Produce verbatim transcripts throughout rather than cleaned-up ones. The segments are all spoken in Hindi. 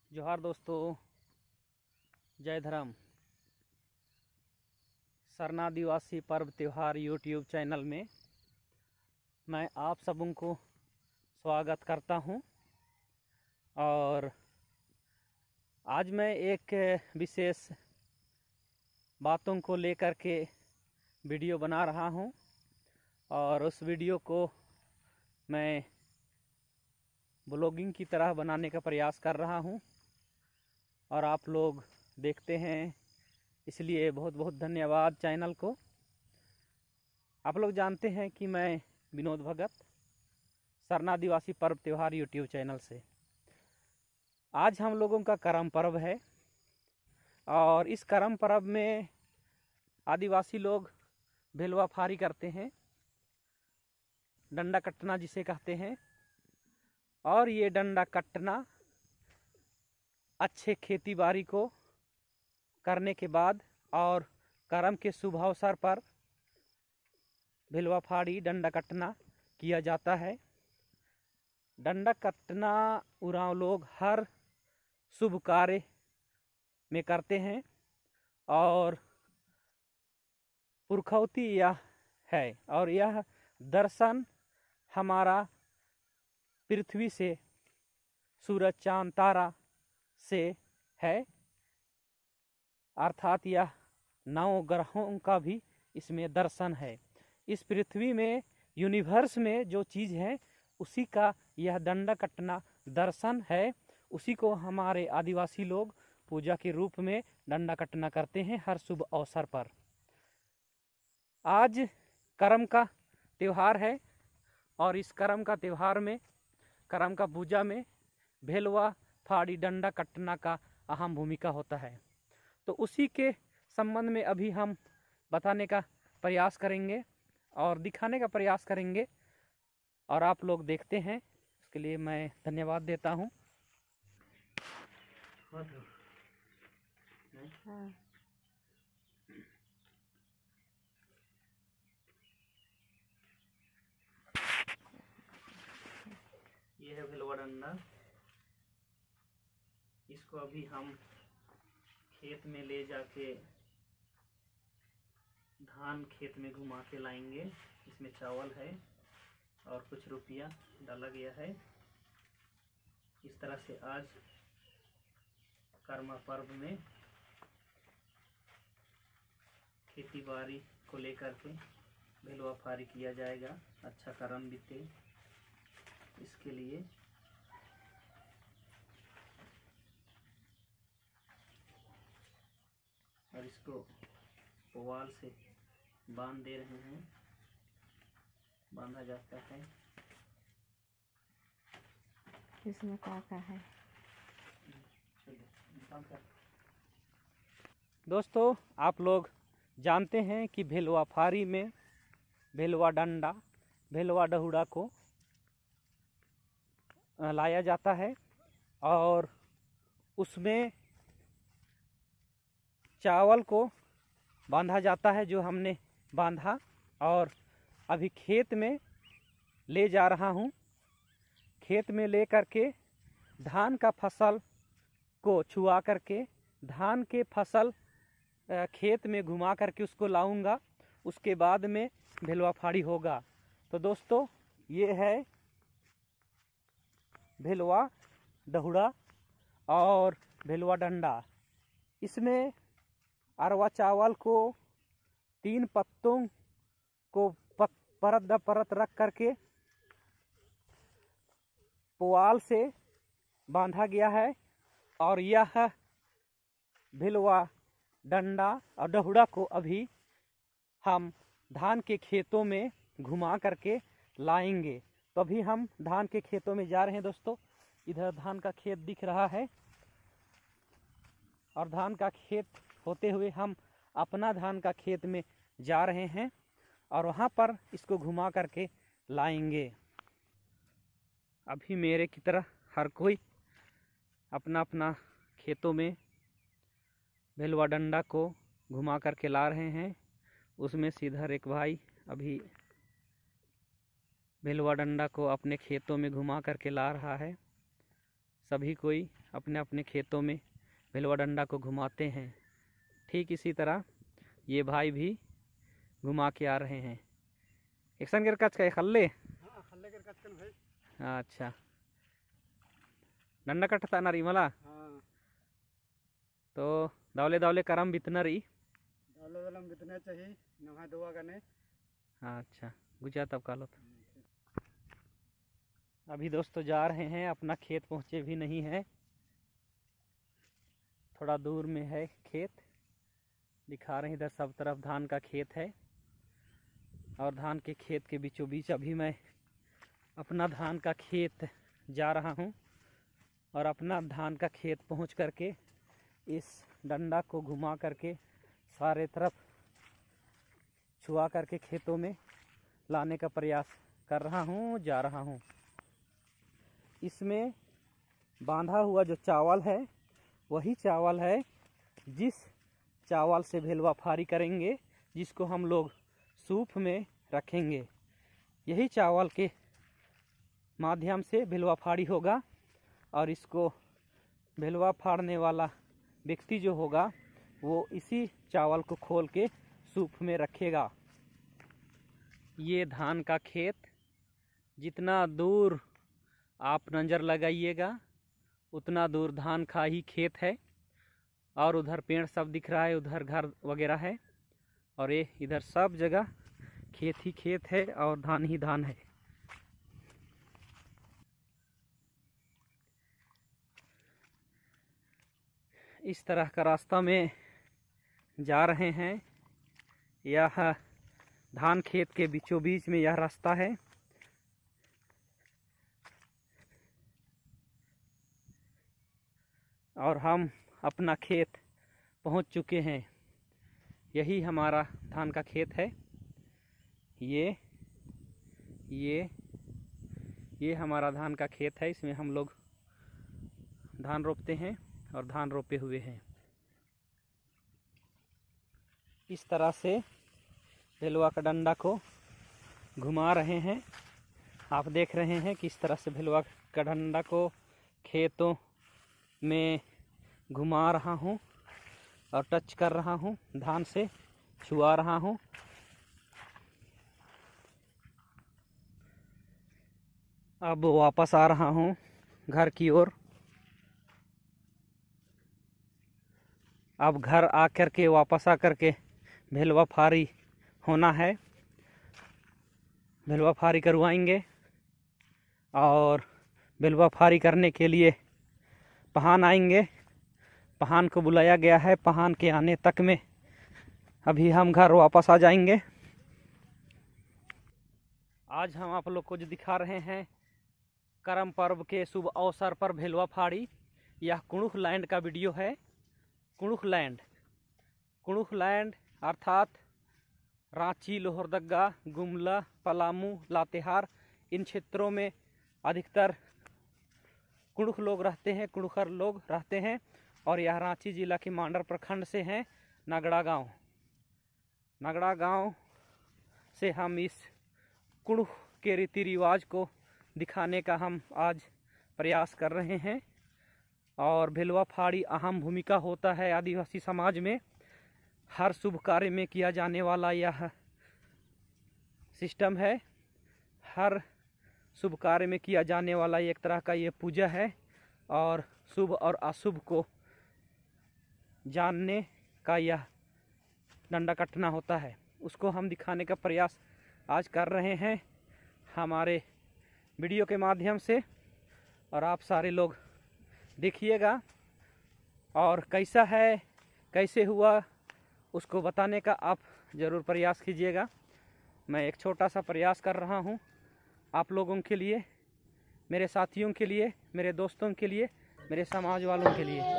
जोहार दोस्तों, जय धर्म। सरना आदिवासी पर्व त्यौहार यूट्यूब चैनल में मैं आप सबों को स्वागत करता हूं। और आज मैं एक विशेष बातों को लेकर के वीडियो बना रहा हूं और उस वीडियो को मैं ब्लॉगिंग की तरह बनाने का प्रयास कर रहा हूं और आप लोग देखते हैं, इसलिए बहुत बहुत धन्यवाद चैनल को। आप लोग जानते हैं कि मैं विनोद भगत, सरना आदिवासी पर्व त्यौहार यूट्यूब चैनल से। आज हम लोगों का करम पर्व है और इस करम पर्व में आदिवासी लोग भेलवा फारी करते हैं, डंडा कटना जिसे कहते हैं। और ये डंडा कटना अच्छे खेती बाड़ी को करने के बाद और करम के शुभ अवसर पर भेलवा फाड़ी डंडा कटना किया जाता है। डंडा कटना उरांव लोग हर शुभ कार्य में करते हैं और पुरखौती यह है और यह दर्शन हमारा पृथ्वी से, सूरज चांद तारा से है, अर्थात यह नौ ग्रहों का भी इसमें दर्शन है। इस पृथ्वी में, यूनिवर्स में जो चीज़ है उसी का यह डंडा कटना दर्शन है। उसी को हमारे आदिवासी लोग पूजा के रूप में डंडा कटना करते हैं हर शुभ अवसर पर। आज करम का त्यौहार है और इस करम का त्यौहार में, करम का पूजा में भेलवा फाड़ी डंडा कटना का अहम भूमिका होता है। तो उसी के संबंध में अभी हम बताने का प्रयास करेंगे और दिखाने का प्रयास करेंगे और आप लोग देखते हैं, उसके लिए मैं धन्यवाद देता हूँ। हाँ। ये है भेलवा डंडा। इसको अभी हम खेत में ले जाके धान खेत में घुमा के लाएंगे। इसमें चावल है और कुछ रुपया डाला गया है। इस तरह से आज कर्मा पर्व में खेती बाड़ी को लेकर के भेलवा फारी किया जाएगा, अच्छा कर्म बीते इसके लिए। और इसको पुआल से बांध दे रहे हैं, बांधा जाता है। इसमें क्या क्या है दोस्तों, आप लोग जानते हैं कि भेलवा फारी में भेलवा डंडा, भेलवा डहुड़ा को लाया जाता है और उसमें चावल को बांधा जाता है, जो हमने बांधा और अभी खेत में ले जा रहा हूँ। खेत में ले करके धान का फसल को छुआ करके धान के फसल खेत में घुमा करके उसको लाऊंगा। उसके बाद में भेलवा फाड़ी होगा। तो दोस्तों, ये है भेलवा डहुड़ा और भेलवा डंडा। इसमें अरवा चावल को तीन पत्तों को पत, परत दर परत रख करके पुआल से बांधा गया है और यह भेलवा डंडा और डहुड़ा को अभी हम धान के खेतों में घुमा करके लाएंगे। तो अभी हम धान के खेतों में जा रहे हैं दोस्तों। इधर धान का खेत दिख रहा है और धान का खेत होते हुए हम अपना धान का खेत में जा रहे हैं और वहाँ पर इसको घुमा करके लाएंगे। अभी मेरे की तरह हर कोई अपना अपना खेतों में भेलवा डंडा को घुमा करके ला रहे हैं। उसमें सीधर एक भाई अभी भेलवा डंडा को अपने खेतों में घुमा करके ला रहा है। सभी कोई अपने अपने खेतों में भिलवा डंडा को घुमाते हैं। ठीक इसी तरह ये भाई भी घुमा के आ रहे हैं। एक संग कच का खल्ले हाँ, खल्ले कर कचकन भाई। अच्छा डंडा कटता ना रही मला हाँ, तो दावले दावले करम बितना रही दालो दालम बितने चाहिए नहा दुआ करने। अच्छा गुजा तब कालो अभी दोस्तों जा रहे हैं, अपना खेत पहुँचे भी नहीं है, थोड़ा दूर में है खेत। दिखा रहे हैं इधर सब तरफ धान का खेत है और धान के खेत के बीचों बीच अभी मैं अपना धान का खेत जा रहा हूं और अपना धान का खेत पहुंच करके इस डंडा को घुमा करके सारे तरफ छुआ करके खेतों में लाने का प्रयास कर रहा हूं, जा रहा हूं। इसमें बांधा हुआ जो चावल है वही चावल है जिस चावल से भेलवा फारी करेंगे, जिसको हम लोग सूप में रखेंगे। यही चावल के माध्यम से भेलवा फाड़ी होगा और इसको भेलवा फाड़ने वाला व्यक्ति जो होगा वो इसी चावल को खोल के सूप में रखेगा। ये धान का खेत, जितना दूर आप नज़र लगाइएगा उतना दूर धान का ही खेत है और उधर पेड़ सब दिख रहा है, उधर घर वगैरह है और ये इधर सब जगह खेत ही खेत है और धान ही धान है। इस तरह का रास्ता में जा रहे हैं। यह धान खेत के बीचों बीच में यह रास्ता है। और हम अपना खेत पहुंच चुके हैं। यही हमारा धान का खेत है। ये ये ये हमारा धान का खेत है। इसमें हम लोग धान रोपते हैं और धान रोपे हुए हैं। इस तरह से भेलवा का डंडा को घुमा रहे हैं। आप देख रहे हैं कि इस तरह से भेलवा का डंडा को खेतों में घुमा रहा हूं और टच कर रहा हूं, धान से छुआ रहा हूं। अब वापस आ रहा हूं घर की ओर। अब घर आकर के वापस आकर के भेलवा फारी होना है, भेलवा फारी करवाएंगे और भेलवा फारी करने के लिए पहान आएंगे। पहान को बुलाया गया है। पहान के आने तक में अभी हम घर वापस आ जाएंगे। आज हम आप लोग को जो दिखा रहे हैं करम पर्व के शुभ अवसर पर भेलवा फाड़ी, यह कुणुख लैंड का वीडियो है। कुणुख लैंड कुणुख लैंड अर्थात रांची, लोहरदगा, गुमला, पलामू, लातेहार, इन क्षेत्रों में अधिकतर कुणुख लोग रहते हैं, कुणुखर लोग रहते हैं। और यह रांची जिला के मांडर प्रखंड से हैं नगड़ा गांव। नगड़ा गांव से हम इस कुणुख के रीति रिवाज को दिखाने का हम आज प्रयास कर रहे हैं। और भेलवा फाड़ी अहम भूमिका होता है आदिवासी समाज में। हर शुभ कार्य में किया जाने वाला यह सिस्टम है। हर शुभ कार्य में किया जाने वाला एक तरह का ये पूजा है और शुभ और अशुभ को जानने का यह डंडा कटना होता है। उसको हम दिखाने का प्रयास आज कर रहे हैं हमारे वीडियो के माध्यम से। और आप सारे लोग देखिएगा और कैसा है, कैसे हुआ, उसको बताने का आप ज़रूर प्रयास कीजिएगा। मैं एक छोटा सा प्रयास कर रहा हूँ आप लोगों के लिए, मेरे साथियों के लिए, मेरे दोस्तों के लिए, मेरे समाज वालों के लिए।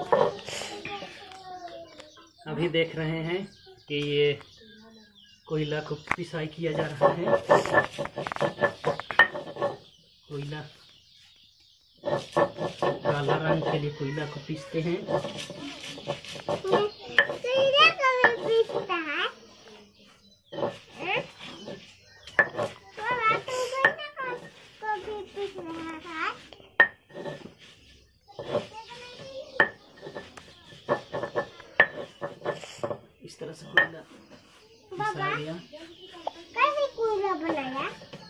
अभी देख रहे हैं कि ये कोयला को पिसाई किया जा रहा है। कोयला काला रंग के लिए कोयला को पीसते हैं। तरह से कोयला पिसा गया। कैसे कोयला बनाया?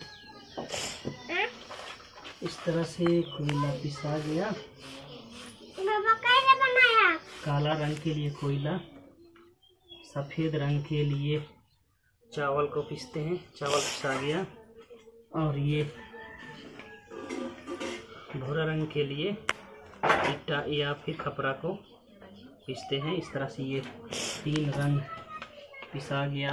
इस तरह से कोयला पिसा गया। बाबा कैसे बनाया? काला रंग के लिए कोयला, सफ़ेद रंग के लिए चावल को पीसते हैं। चावल पिसा गया। और ये भूरा रंग के लिए ईटा या फिर खपरा को पीसते हैं। इस तरह से ये तीन रंग पिसा गया।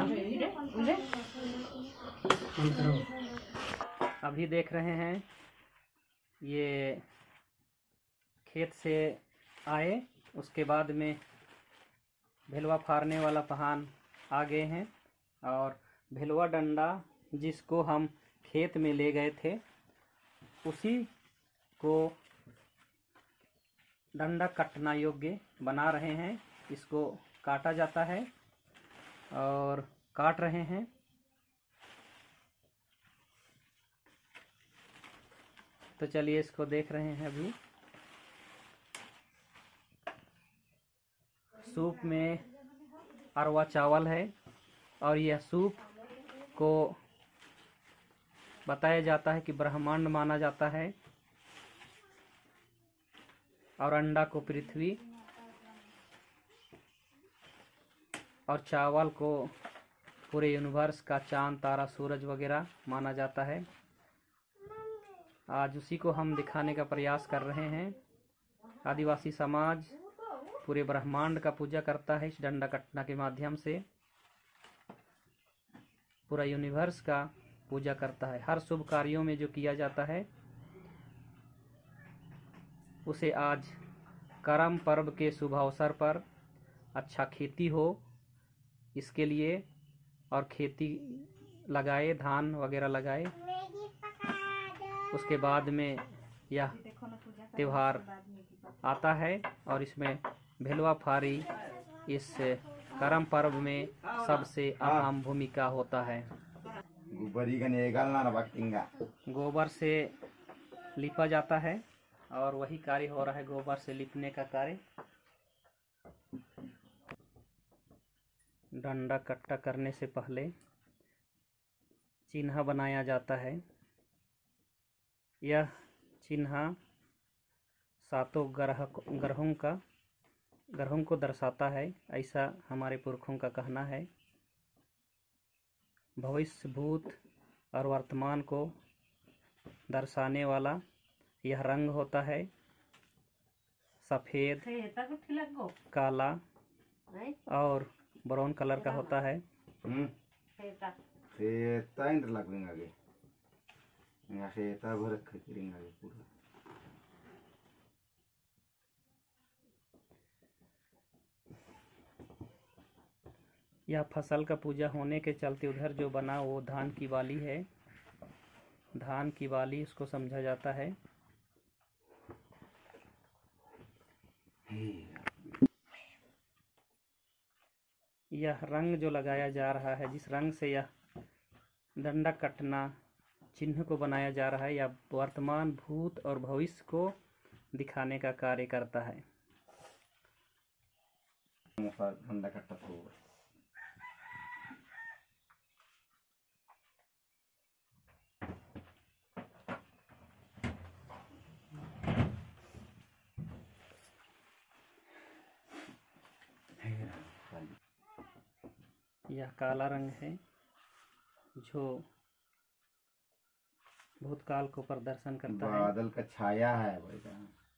अभी देख रहे हैं ये खेत से आए, उसके बाद में भेलवा फाड़ने वाला पहान आ गए हैं। और भेलवा डंडा जिसको हम खेत में ले गए थे, उसी को डंडा कटना योग्य बना रहे हैं। इसको काटा जाता है और काट रहे हैं। तो चलिए इसको देख रहे हैं। अभी सूप में अरवा चावल है और यह सूप को बताया जाता है कि ब्रह्मांड माना जाता है, और अंडा को पृथ्वी और चावल को पूरे यूनिवर्स का चांद तारा सूरज वगैरह माना जाता है। आज उसी को हम दिखाने का प्रयास कर रहे हैं। आदिवासी समाज पूरे ब्रह्मांड का पूजा करता है इस डंडा कटना के माध्यम से। पूरा यूनिवर्स का पूजा करता है। हर शुभ कार्यों में जो किया जाता है उसे आज करम पर्व के शुभ अवसर पर अच्छा खेती हो इसके लिए, और खेती लगाए, धान वगैरह लगाए। उसके बाद में यह त्योहार आता है और इसमें भेलवा फारी इस करम पर्व में सबसे अहम भूमिका होता है। गोबर से लिपा जाता है और वही कार्य हो रहा है, गोबर से लिपने का कार्य। डंडा कट्टा करने से पहले चिन्ह बनाया जाता है। यह चिन्ह सातों ग्रह ग्रहों का ग्रहों को दर्शाता है, ऐसा हमारे पुरखों का कहना है। भविष्य, भूत और वर्तमान को दर्शाने वाला यह रंग होता है। सफ़ेद, काला और ब्राउन कलर का होता है। यह फसल का पूजा होने के चलते उधर जो बना वो धान की बाली है। धान की बाली इसको समझा जाता है। यह रंग जो लगाया जा रहा है, जिस रंग से यह डंडा कटना चिन्ह को बनाया जा रहा है, यह वर्तमान, भूत और भविष्य को दिखाने का कार्य करता है। डंडा कट्टा तो यह काला रंग है जो भूतकाल को प्रदर्शन करता है। बादल का छाया है बेटा।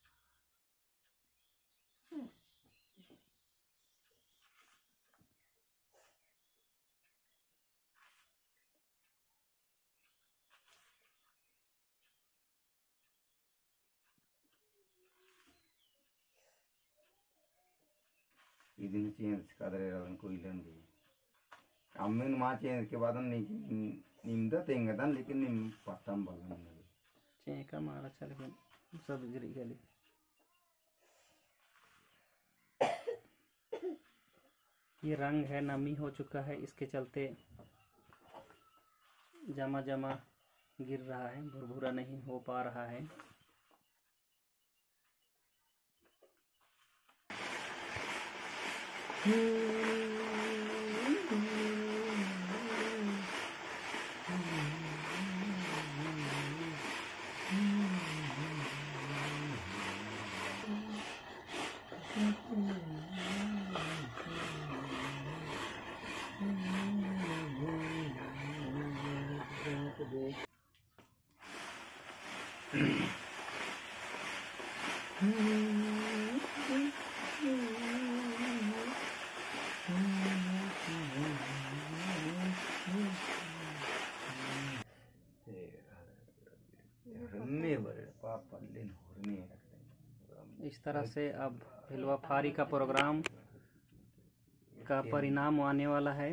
ಇದನ್ನು ಚೇಂಜ್ ಕಾದ್ರೆ ಅದನ್ನು ಕೊಯ್ಲಂಡಿ ಅಮ್ಮನ ಮಾ ಚೇಂಜ್ के बाद निम्दा तेंगदन लेकिन निम पत्तम बगन नहीं चेका मारा चल गया सब गिरी गली। ये रंग है, नमी हो चुका है, इसके चलते जमा जमा गिर रहा है, भुरभुरा नहीं हो पा रहा है। Hmm. इस तरह से अब भिलवा फारी का प्रोग्राम का परिणाम आने वाला है।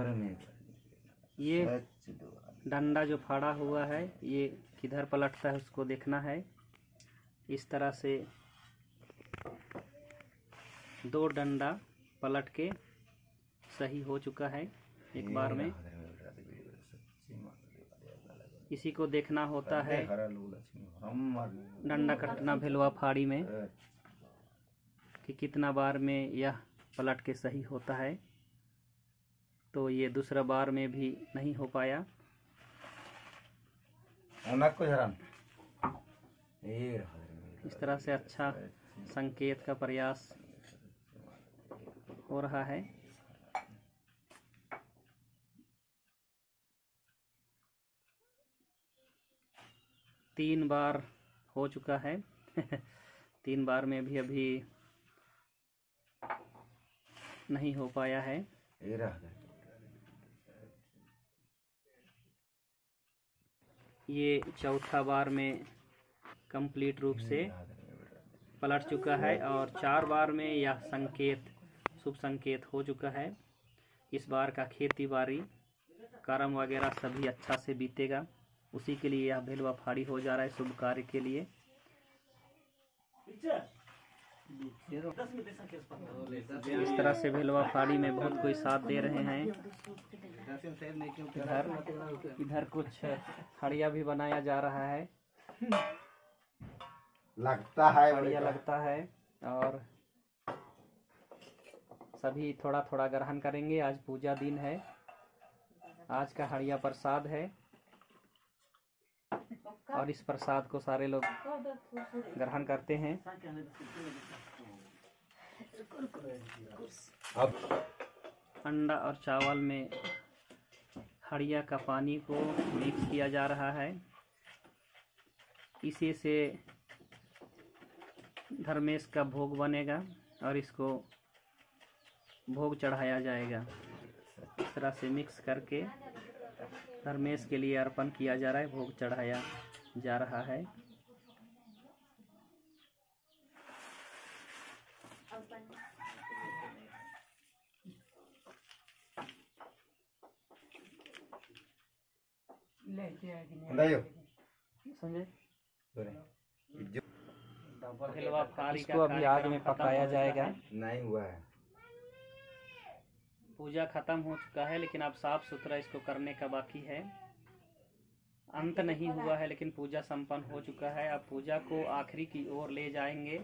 ये डंडा जो फाड़ा हुआ है ये किधर पलटता है उसको देखना है। इस तरह से दो डंडा पलट के सही हो चुका है एक बार में। इसी को देखना होता है डंडा कटना भिलवा फाड़ी में कि कितना बार में यह पलट के सही होता है। तो ये दूसरा बार में भी नहीं हो पाया। इस तरह से अच्छा संकेत का प्रयास हो रहा है। तीन बार हो चुका है तीन बार में भी अभी नहीं हो पाया है। ये चौथा बार में कंप्लीट रूप से पलट चुका है और चार बार में यह संकेत शुभ संकेत हो चुका है। इस बार का खेती बाड़ी कर्म वगैरह सभी अच्छा से बीतेगा, उसी के लिए यह भिलवा फाड़ी हो जा रहा है शुभ कार्य के लिए। इस तरह से भिलवा फाड़ी में बहुत कोई साथ दे रहे हैं। इधर इधर कुछ हड़िया भी बनाया जा रहा है, लगता है हड़िया लगता है और सभी थोड़ा थोड़ा ग्रहण करेंगे। आज पूजा दिन है, आज का हड़िया प्रसाद है और इस प्रसाद को सारे लोग ग्रहण करते हैं। अब अंडा और चावल में हड़िया का पानी को मिक्स किया जा रहा है। इसी से धर्मेश का भोग बनेगा और इसको भोग चढ़ाया जाएगा। इस तरह से मिक्स करके धर्मेश के लिए अर्पण किया जा रहा है, भोग चढ़ाया जा रहा है। समझे? भिलवा फाड़ी इसको अभी आग में पकाया जाएगा। नहीं हुआ है, पूजा खत्म हो चुका है लेकिन अब साफ सुथरा इसको करने का बाकी है। अंत नहीं हुआ है लेकिन पूजा संपन्न हो चुका है। अब पूजा को आखिरी की ओर ले जाएंगे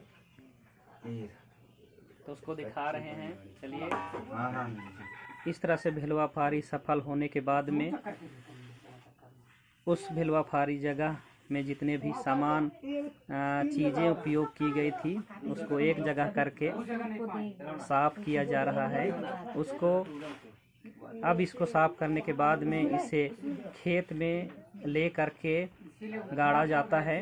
तो उसको दिखा रहे हैं। चलिए, इस तरह से भिलवा फाड़ी सफल होने के बाद में उस भिलवा फाड़ी जगह में जितने भी सामान चीज़ें उपयोग की गई थी उसको एक जगह करके साफ किया जा रहा है। उसको अब इसको साफ करने के बाद में इसे खेत में ले करके गाड़ा जाता है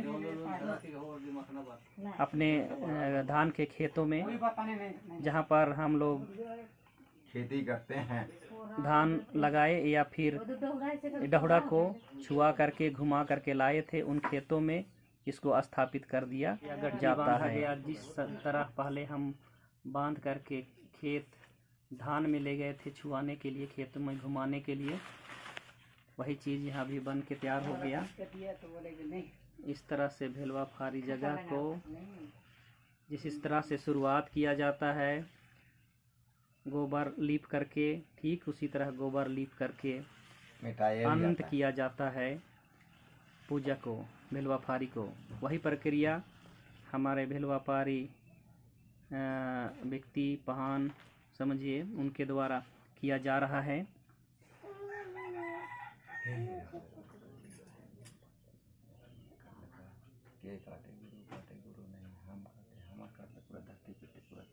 अपने धान के खेतों में, जहाँ पर हम लोग खेती करते हैं। धान लगाए या फिर डहुड़ा को छुआ करके घुमा करके लाए थे, उन खेतों में इसको स्थापित कर दिया जाता है। जिस तरह पहले हम बांध करके खेत धान में ले गए थे छुआने के लिए, खेतों में घुमाने के लिए, वही चीज़ यहाँ भी बन के तैयार हो गया। इस तरह से भिलवा फाड़ी जगह को जिस इस तरह से शुरुआत किया जाता है गोबर लीप करके, ठीक उसी तरह गोबर लीप करके अंत किया जाता है पूजा को, भिलवा फाड़ी को। वही प्रक्रिया हमारे भिलवा फाड़ी व्यक्ति पहान समझिए उनके द्वारा किया जा रहा है। के काटे गुरु काटे गुरु नहीं, हम काटे हम काटे पूरा धरती पे पूरा।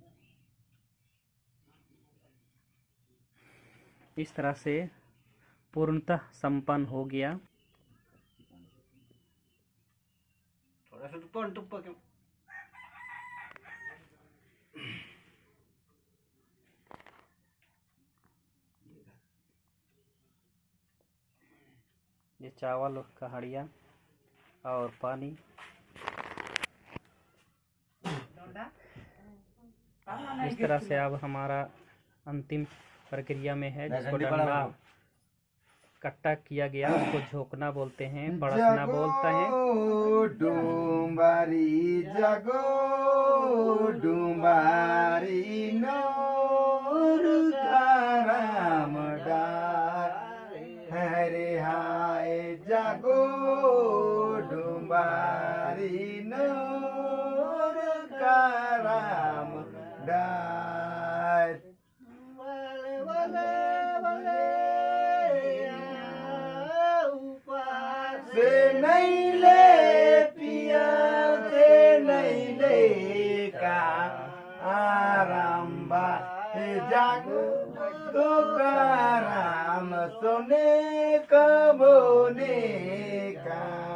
इस तरह से पूर्णतः संपन्न हो गया। थोड़ा सा टुप्पा टुप्पा क्यों? ये चावल का हड़िया और पानी। इस तरह से अब हमारा अंतिम प्रक्रिया में है, जिसको डंडा कट्टा किया गया उसको झोंकना बोलते हैं, पड़सना बोलते हैं। डूंबारी जगो डूंबारी नूर का राम डार हरे हाय जगो डूंबारी नूर का राम डार से नहीं ले पिया से नहीं ले का आराम बा जागो तो का राम सोने कबोने का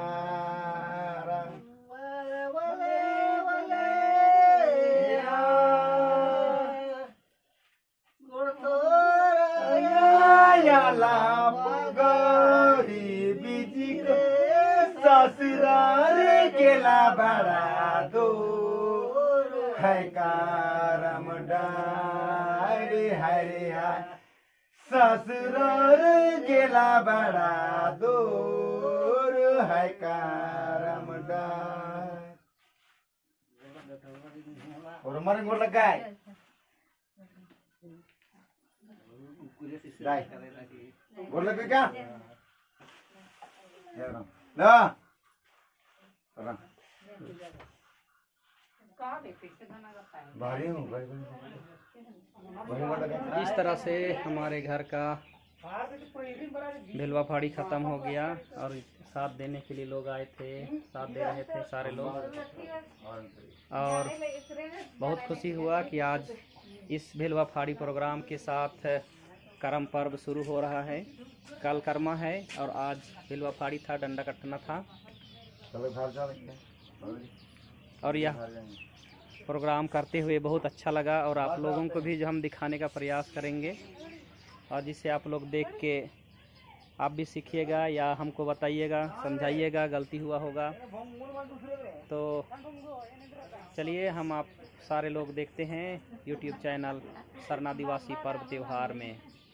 ससुराल केला बड़ा दो है कारम डारे हरे हाय ससुराल केला बड़ा दो है कारम डार और हमारे गोड़ लगा है गोड़ लगा क्या ना इस तरह से हमारे घर का भिलवा फाड़ी खत्म हो गया और साथ देने के लिए लोग आए थे, साथ दे रहे थे सारे लोग। और बहुत खुशी हुआ कि आज इस भिलवा फाड़ी प्रोग्राम के साथ करम पर्व शुरू हो रहा है। कल कर्मा है और आज भिलवा फाड़ी था, डंडा कटना था। और यह प्रोग्राम करते हुए बहुत अच्छा लगा और आप लोगों को भी जो हम दिखाने का प्रयास करेंगे और जिससे आप लोग देख के आप भी सीखिएगा या हमको बताइएगा, समझाइएगा, गलती हुआ होगा तो चलिए हम आप सारे लोग देखते हैं यूट्यूब चैनल सरना आदिवासी पर्व त्योहार में।